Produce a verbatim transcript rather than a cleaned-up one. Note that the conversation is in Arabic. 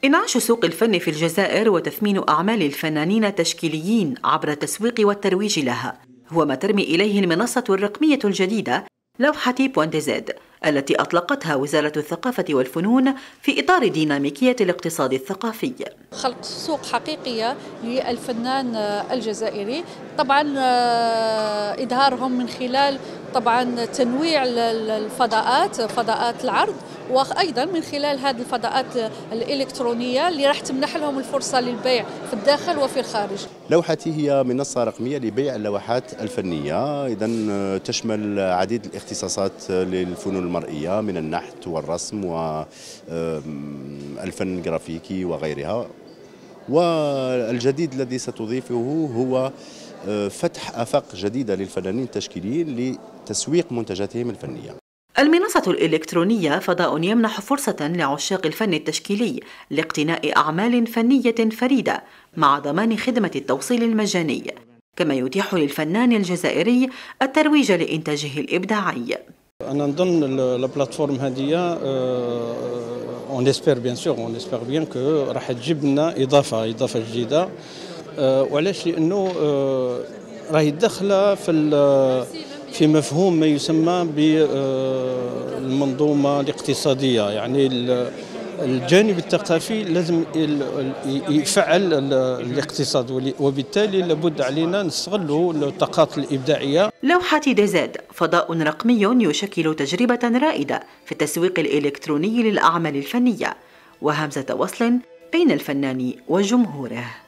إنعاش سوق الفن في الجزائر وتثمين أعمال الفنانين التشكيليين عبر التسويق والترويج لها هو ما ترمي إليه المنصة الرقمية الجديدة لوحة بوينت زد التي أطلقتها وزارة الثقافة والفنون في إطار ديناميكية الاقتصاد الثقافي. خلق سوق حقيقية للفنان الجزائري، طبعا إظهارهم من خلال طبعا تنويع الفضاءات فضاءات العرض، وأيضا من خلال هذه الفضاءات الإلكترونية اللي راح تمنح لهم الفرصة للبيع في الداخل وفي الخارج. لوحتي هي منصة رقمية لبيع اللوحات الفنية، إذن تشمل عديد الاختصاصات للفنون المرئية من النحت والرسم والفن الجرافيكي وغيرها. والجديد الذي ستضيفه هو فتح آفاق جديدة للفنانين التشكيليين لتسويق منتجاتهم الفنية. المنصة الإلكترونية فضاء يمنح فرصة لعشاق الفن التشكيلي لاقتناء أعمال فنية فريدة مع ضمان خدمة التوصيل المجاني، كما يتيح للفنان الجزائري الترويج لإنتاجه الإبداعي. أنا نظن البلاتفورم هذه on espère bien sûr on espère bien que راح تجيب لنا إضافة إضافة جديدة. وعلاش؟ لأنه راهي داخلة في في مفهوم ما يسمى بالمنظومة الاقتصادية، يعني الجانب الثقافي لازم يفعل الاقتصاد، وبالتالي لابد علينا نستغلوا الطاقات الإبداعية. لوحة ديزاد فضاء رقمي يشكل تجربة رائدة في التسويق الإلكتروني للأعمال الفنية وهمزة وصل بين الفنان وجمهوره.